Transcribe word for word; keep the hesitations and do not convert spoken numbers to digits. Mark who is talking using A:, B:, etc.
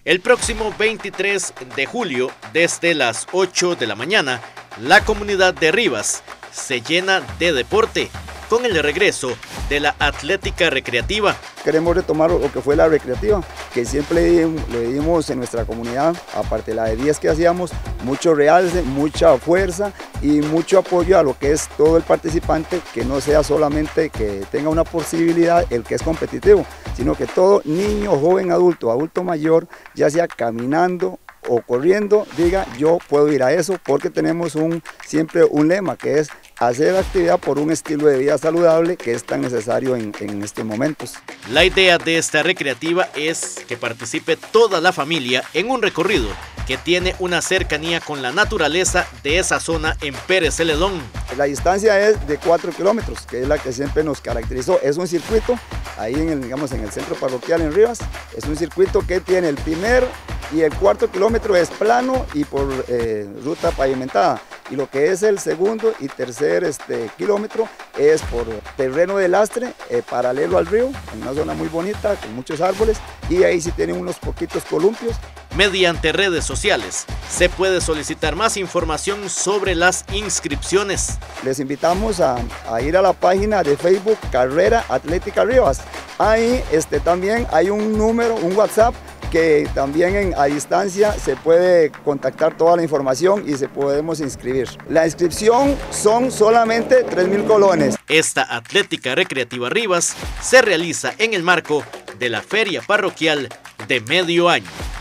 A: El próximo veintitrés de julio, desde las ocho de la mañana, la comunidad de Rivas se llena de deporte con el regreso de la atlética recreativa.
B: Queremos retomar lo que fue la recreativa, que siempre le dimos en nuestra comunidad, aparte de la de diez que hacíamos, mucho realce, mucha fuerza y mucho apoyo a lo que es todo el participante, que no sea solamente que tenga una posibilidad el que es competitivo, sino que todo niño, joven, adulto, adulto mayor, ya sea caminando o corriendo, diga yo puedo ir a eso, porque tenemos un, siempre un lema que es hacer actividad por un estilo de vida saludable que es tan necesario en, en estos momentos.
A: La idea de esta recreativa es que participe toda la familia en un recorrido que tiene una cercanía con la naturaleza de esa zona en Pérez Celedón.
B: La distancia es de cuatro kilómetros, que es la que siempre nos caracterizó. Es un circuito, ahí en el, digamos, en el centro parroquial en Rivas, es un circuito que tiene el primer y el cuarto kilómetro es plano y por eh, ruta pavimentada. Y lo que es el segundo y tercer este, kilómetro es por terreno de lastre, eh, paralelo al río, en una zona muy bonita, con muchos árboles, y ahí sí tienen unos poquitos columpios.
A: Mediante redes sociales se puede solicitar más información sobre las inscripciones.
B: Les invitamos a, a ir a la página de Facebook Carrera Atlética Rivas. Ahí este, también hay un número, un WhatsApp, que también en, a distancia se puede contactar toda la información y se podemos inscribir. La inscripción son solamente tres mil colones.
A: Esta atlética recreativa Rivas se realiza en el marco de la Feria Parroquial de Medio Año.